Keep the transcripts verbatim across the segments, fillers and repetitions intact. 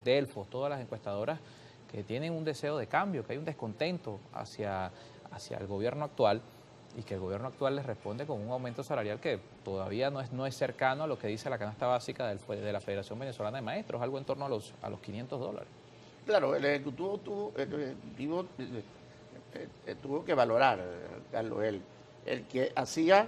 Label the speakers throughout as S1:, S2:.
S1: Delfos, todas las encuestadoras que tienen un deseo de cambio, que hay un descontento hacia, hacia el gobierno actual y que el gobierno actual les responde con un aumento salarial que todavía no es, no es cercano a lo que dice la canasta básica del, de la Federación Venezolana de Maestros, algo en torno a los, a los quinientos dólares.
S2: Claro, el Ejecutivo tuvo, el ejecutivo, eh, eh, tuvo que valorar, Carlos, el, el que hacía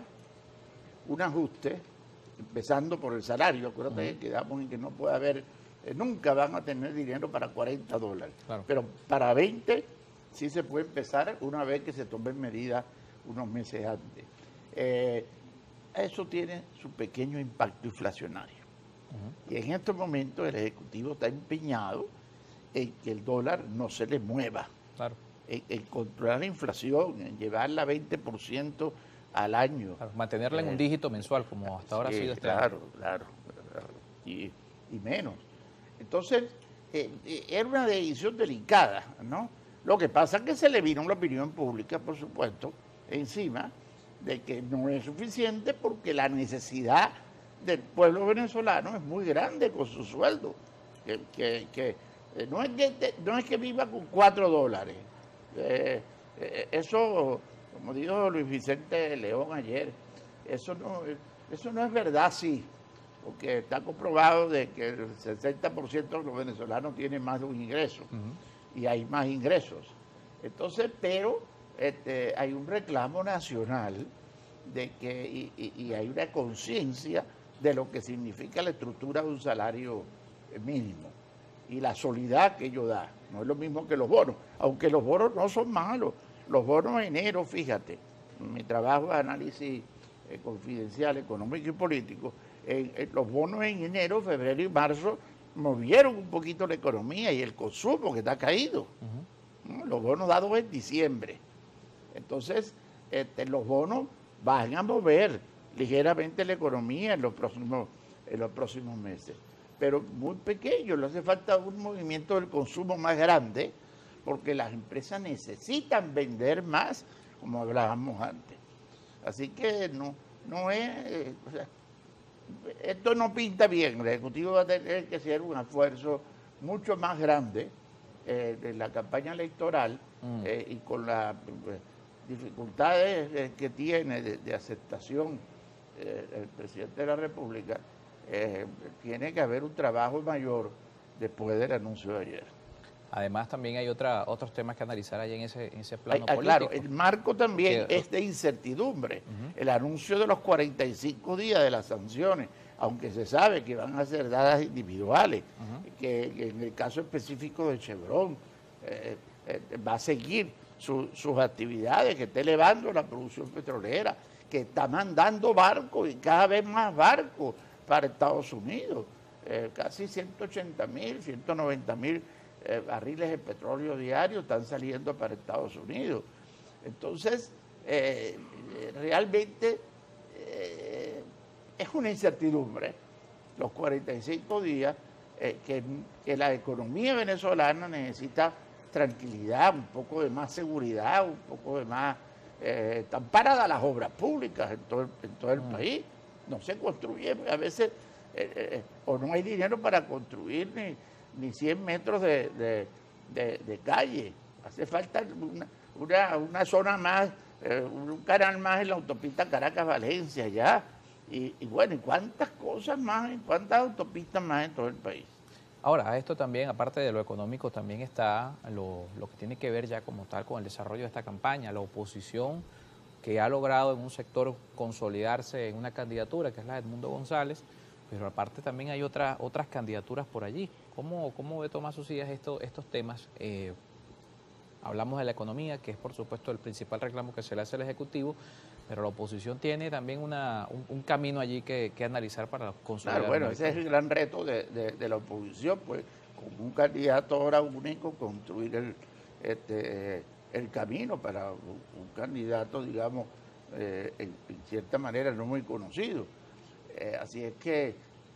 S2: un ajuste, empezando por el salario. Acuérdate uh-huh. que quedamos en que no puede haber, eh, nunca van a tener dinero para cuarenta dólares, claro. Pero para veinte sí se puede empezar una vez que se tomen medidas unos meses antes. Eh, eso tiene su pequeño impacto inflacionario. Uh-huh. Y en estos momentos el Ejecutivo está empeñado en que el dólar no se le mueva, claro. en, en controlar la inflación, en llevarla a veinte por ciento al año.
S1: Claro, mantenerla eh, en un dígito mensual, como hasta ahora
S2: sí,
S1: ha sido este
S2: claro,
S1: año.
S2: Claro, claro, y, y menos. Entonces, eh, eh, era una decisión delicada, ¿no? Lo que pasa es que se le vino la opinión pública, por supuesto, encima de que no es suficiente porque la necesidad del pueblo venezolano es muy grande con su sueldo, que, que, que eh, no, es que no es que viva con cuatro dólares. Eh, eh, eso, como dijo Luis Vicente León ayer, eso no, eso no es verdad, sí, porque está comprobado de que el sesenta por ciento de los venezolanos tienen más de un ingreso, uh-huh. y hay más ingresos. Entonces, pero este, hay un reclamo nacional de que y, y, y hay una conciencia de lo que significa la estructura de un salario mínimo y la solidez que ello da. No es lo mismo que los bonos, aunque los bonos no son malos. Los bonos de enero, fíjate, mi trabajo de análisis eh, confidencial, económico y político, eh, eh, los bonos en enero, febrero y marzo movieron un poquito la economía y el consumo que está caído. Uh-huh. ¿no? Los bonos dados en diciembre. Entonces, este, los bonos van a mover ligeramente la economía en los próximos, en los próximos meses. Pero muy pequeño, le hace falta un movimiento del consumo más grande, porque las empresas necesitan vender más, como hablábamos antes. Así que no, no es, eh, o sea, esto no pinta bien. El Ejecutivo va a tener que hacer un esfuerzo mucho más grande eh, en la campaña electoral mm. eh, y con las eh, dificultades eh, que tiene de, de aceptación eh, el presidente de la República. Eh, tiene que haber un trabajo mayor después del anuncio de ayer.
S1: Además, también hay otra, otros temas que analizar allí en ese, en ese plano
S2: hay,
S1: político.
S2: Claro, el marco también
S1: Porque,
S2: es de incertidumbre. Uh-huh. El anuncio de los cuarenta y cinco días de las sanciones, aunque se sabe que van a ser dadas individuales, uh-huh. que, que en el caso específico de Chevron eh, eh, va a seguir su, sus actividades, que está elevando la producción petrolera, que está mandando barcos y cada vez más barcos para Estados Unidos, eh, casi ciento ochenta mil, ciento noventa mil eh, barriles de petróleo diario están saliendo para Estados Unidos. Entonces, eh, realmente eh, es una incertidumbre los cuarenta y cinco días eh, que, que la economía venezolana necesita tranquilidad, un poco de más seguridad, un poco de más... Eh, están paradas las obras públicas en todo, en todo el mm. país. No se construye, a veces, eh, eh, o no hay dinero para construir ni, ni cien metros de, de, de, de calle. Hace falta una, una, una zona más, eh, un canal más en la autopista Caracas-Valencia ya. Y, y bueno, ¿y cuántas cosas más, cuántas autopistas más en todo el país?
S1: Ahora, esto también, aparte de lo económico, también está lo, lo que tiene que ver ya como tal con el desarrollo de esta campaña, la oposición que ha logrado en un sector consolidarse en una candidatura, que es la de Edmundo González, pero aparte también hay otras otras candidaturas por allí. ¿Cómo, cómo ve Tomás Ucías esto, estos temas? Eh, hablamos de la economía, que es por supuesto el principal reclamo que se le hace al Ejecutivo, pero la oposición tiene también una, un, un camino allí que, que analizar para consolidar.
S2: Claro, bueno, ese es el gran reto de, de, de la oposición, pues con un candidato ahora único, construir el... este el camino para un, un candidato, digamos, eh, en, en cierta manera no muy conocido. Eh, así es que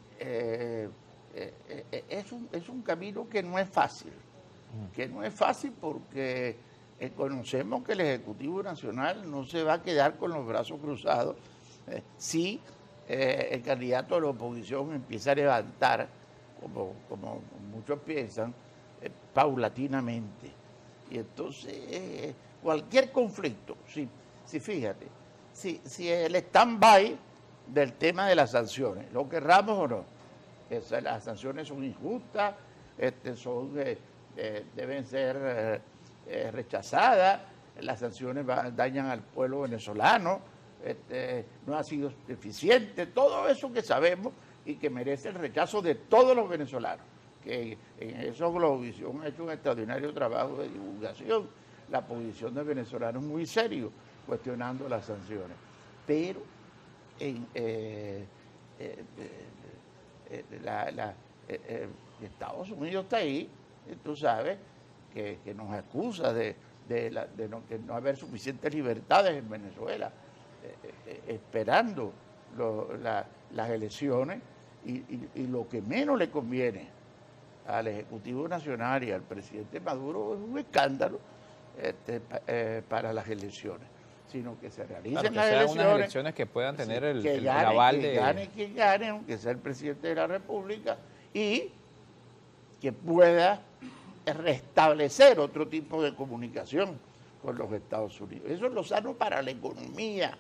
S2: eh, eh, eh, es, un, es un camino que no es fácil, que no es fácil porque eh, conocemos que el Ejecutivo Nacional no se va a quedar con los brazos cruzados eh, si eh, el candidato de la oposición empieza a levantar como, como muchos piensan, eh, paulatinamente. Y entonces, eh, cualquier conflicto, si, si fíjate, si, si el stand-by del tema de las sanciones, lo querramos o no, es, las sanciones son injustas, este, son, eh, eh, deben ser eh, eh, rechazadas, las sanciones va, dañan al pueblo venezolano, este, no ha sido eficiente, todo eso que sabemos y que merece el rechazo de todos los venezolanos, que en eso Globovisión ha hecho un extraordinario trabajo de divulgación, la posición del venezolano es muy serio, cuestionando las sanciones. Pero en eh, eh, eh, la, la, eh, eh, Estados Unidos está ahí, y tú sabes, que, que nos acusa de, de, la, de no, que no haber suficientes libertades en Venezuela, eh, eh, esperando lo, la, las elecciones, y, y, y lo que menos le conviene al Ejecutivo Nacional y al presidente Maduro es un escándalo este, eh, para las elecciones, sino que se realicen
S1: claro, que
S2: las
S1: sean
S2: elecciones,
S1: unas elecciones que puedan tener el,
S2: que
S1: el,
S2: gane,
S1: el aval
S2: que
S1: de...
S2: gane quien gane, aunque sea el presidente de la República, y que pueda restablecer otro tipo de comunicación con los Estados Unidos. Eso es lo sano para la economía.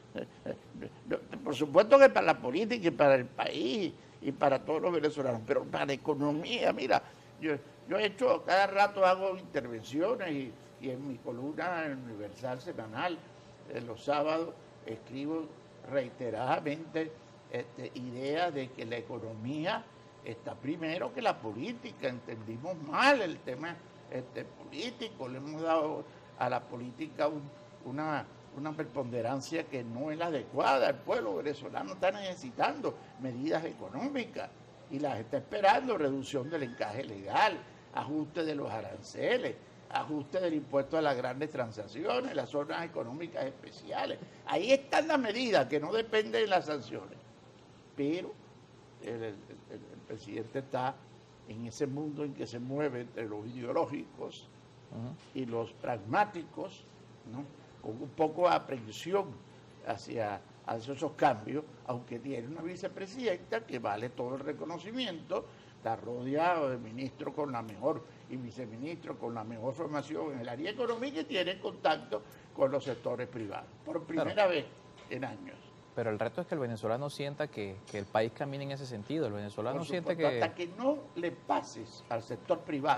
S2: Por supuesto que para la política y para el país y para todos los venezolanos, pero para la economía, mira, yo, yo he hecho, cada rato hago intervenciones y, y en mi columna en Universal semanal, en los sábados, escribo reiteradamente este, ideas de que la economía está primero que la política. Entendimos mal el tema este, político, le hemos dado a la política un, una, una preponderancia que no es la adecuada. El pueblo venezolano está necesitando medidas económicas y las está esperando: reducción del encaje legal, ajuste de los aranceles, ajuste del impuesto a las grandes transacciones, las zonas económicas especiales. Ahí están las medidas que no dependen de las sanciones. Pero el, el, el, el presidente está en ese mundo en que se mueve entre los ideológicos uh-huh. y los pragmáticos, ¿no? Con un poco de aprehensión hacia, hacia esos cambios, aunque tiene una vicepresidenta que vale todo el reconocimiento, está rodeado de ministros con la mejor y viceministros con la mejor formación en el área económica y tiene contacto con los sectores privados, por primera claro. vez en años.
S1: Pero el reto es que el venezolano sienta que, que el país camine en ese sentido. El venezolano
S2: Por
S1: siente
S2: supuesto,
S1: que...
S2: hasta que no le pases al sector privado.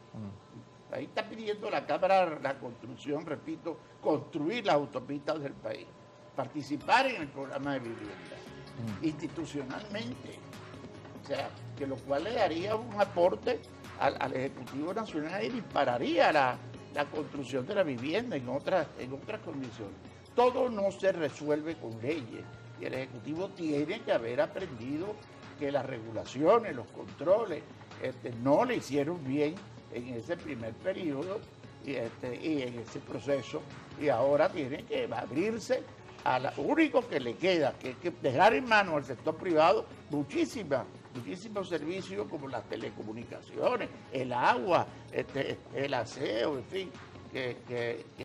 S2: Mm. Ahí está pidiendo la Cámara la construcción, repito, construir las autopistas del país, participar en el programa de vivienda, mm. institucionalmente. O sea, que lo cual le daría un aporte al, al Ejecutivo Nacional y dispararía la, la construcción de la vivienda en otras, en otras condiciones. Todo no se resuelve con leyes y el Ejecutivo tiene que haber aprendido que las regulaciones, los controles, este, no le hicieron bien en ese primer periodo y, este, y en ese proceso, y ahora tiene que abrirse a lo único que le queda, que es que dejar en manos al sector privado muchísimas, muchísimos servicios como las telecomunicaciones, el agua, este, el aseo, en fin, que... que